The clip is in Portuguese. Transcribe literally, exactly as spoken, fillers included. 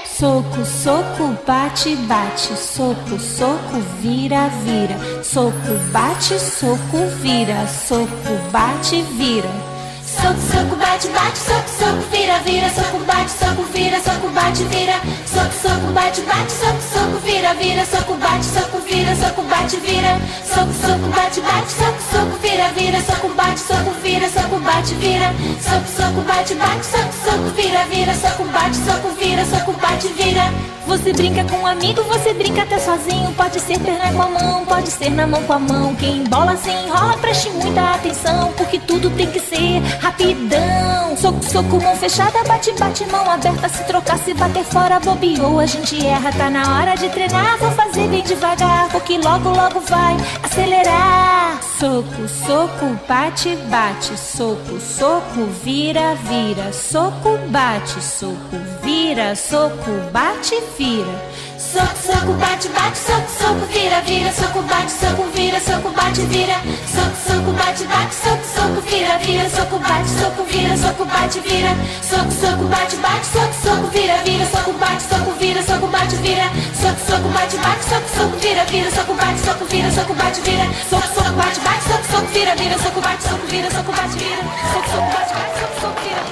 Soco, soco, bate, bate. Soco, soco, vira, vira. Soco, bate, soco, vira. Soco, bate, vira. Soco, soco, bate, bate, soco, soco, vira, vira, soco, bate, soco, vira, soco, bate, vira, soco, soco, bate, bate, soco, soco, vira, vira, soco, bate, soco, vira, soco, bate, vira, soco, soco, bate, bate, soco, soco, vira, vira, soco, bate, soco, vira, soco, bate, vira, soco, soco, bate, bate, soco, soco, vira, vira, soco, bate, soco, vira, soco, bate, vira. Você brinca com um amigo, você brinca até sozinho. Pode ser perna com a mão, pode ser na mão com a mão. Quem bola se enrola, preste muita atenção, porque tudo tem que ser rapidão. Soco, soco, mão fechada, bate, bate, mão aberta. Se trocar, se bater fora, bobeou, a gente erra. Tá na hora de treinar, vou fazer bem devagar, porque logo, logo vai acelerar. Soco, soco, bate, bate. Soco, soco, vira, vira. Soco, bate, soco, vira. Soco, bate, vira. Soco, soco, bate, bate, soco, soco, vira, vira, soco, bate, soco, vira, soco, bate, vira, soco, soco, bate, bate, soco, soco, vira, vira, soco, bate, soco, vira, soco, bate, vira, soco, soco, bate, bate, soco, soco, vira, vira, soco, bate, soco, vira, soco, bate, vira, soco, soco, bate, bate, soco, soco, vira, vira, soco, bate, soco, vira, soco, bate, vira, soco, soco, bate, bate, soco, soco, vira, vira, soco, bate, soco, vira, soco, bate, vira, soco, soco, bate, bate, soco, soco, vira.